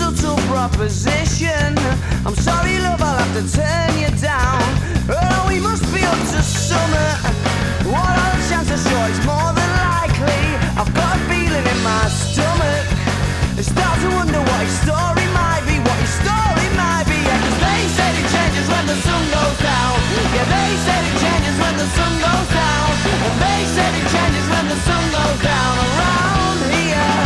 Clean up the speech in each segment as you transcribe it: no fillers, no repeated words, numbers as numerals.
subtle proposition. I'm sorry, love, I'll have to turn you down. Oh, we must be up to summer. What are the chances? Sure, it's more than likely. I've got a feeling in my stomach. I start to wonder what his story might be, what his story might be. Yeah, 'cause they said it changes when the sun goes down. Yeah, they said it changes when the sun goes down. And they said it changes when the sun goes down. Around here,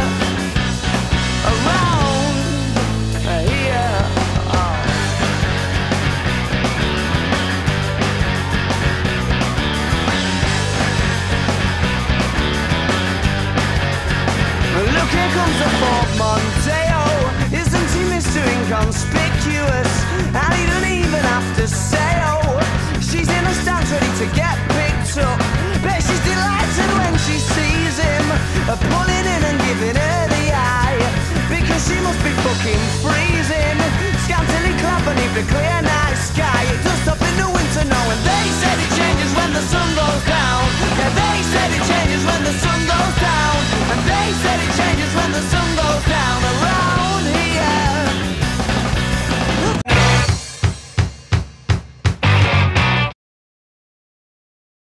around here. Oh. Look, here comes the portmanteau. Isn't he Mr. Inconspicuous?